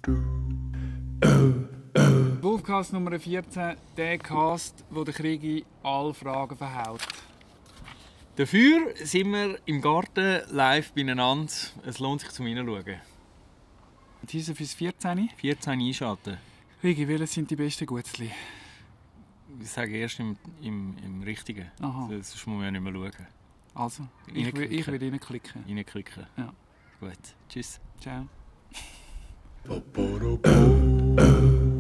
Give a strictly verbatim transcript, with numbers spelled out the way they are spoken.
Wolfcast Nummer vierzehn, der Cast, wo der Krieg alle Fragen verhaut. Dafür sind wir im Garten live beieinander. Es lohnt sich zum Hineinschauen. Diese fürs vierzehn. vierzehn einschalten. Rigi, welche sind die besten Gutzli? Ich sage erst im, im, im Richtigen. Aha. Sonst muss man ja nicht mehr schauen. Also, ich will, ich will reinklicken. Reinklicken. Ja. Gut. Tschüss. Ciao.